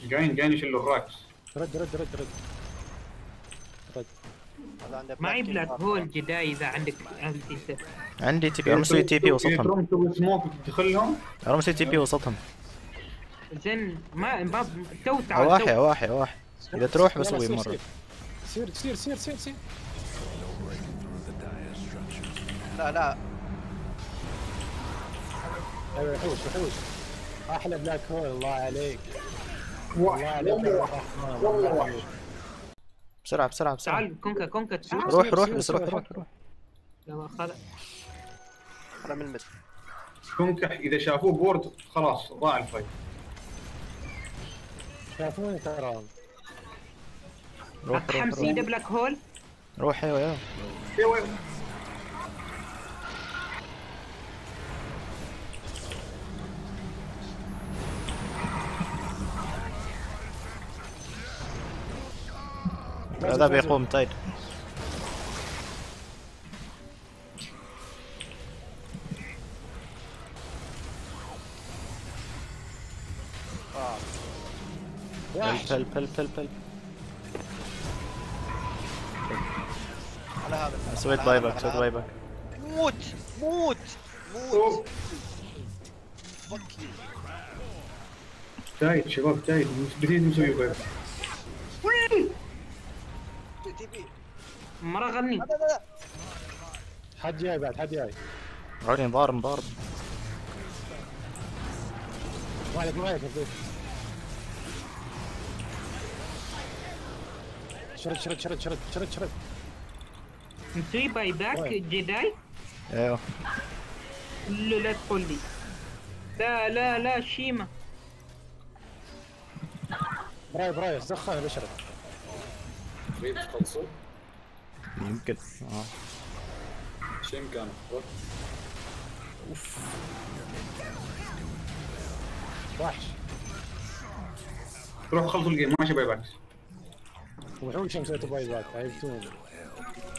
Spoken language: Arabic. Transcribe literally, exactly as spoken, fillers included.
قاعدين قاعدين يشيلوا الراكس. رد رد رد رد رد. معي بلاك هول جداي اذا عندك ألتي انت. عندي تي بي. انا مسوي تي بي وسطهم. تروم تسوي سموك تدخلهم. انا مسوي تي بي وسطهم. زين ما ما تو تعال. واحد واحد واحد. اذا تروح بسوي مره. سير سير سير سير سير. لا لا ايوه وحوش وحوش. احلى بلاك هول الله عليك. واحد والله. بسرعه بسرعه بسرعه. تعال كونكا كونكا تعال. روح روح بس روح روح روح. لا خلاص. انا من المد. كونكح اذا شافوه بورد خلاص ضاع الفايت. شافوني ترى. روح اقحم روح سيده بلاك هول. روح. ايوه ايوه ايوه هذا بيقوم تايد. بل بل بل بل. على هذا سويت باي باك سويت باي باك. موت موت موت. تايد شباب تايد مثبتين مسوي بايب. تي بي مرة غني. لا لا لا حد جاي بعد حد جاي. عوني ضارب ضارب. ما عليك ما عليك. شرد شرد شرد شرد شرد شرد. مسوي باي باك جداي. ايوه لا لا تقول لي. لا لا لا شيمة. براي براي دخل بشرد. تريد تخلصوا؟ يمكن. اه شو امكانه؟ اوف وحش. روح خلصوا الجيم ماشي باي باكس. وحوش مسويته باي باك عيبتوني.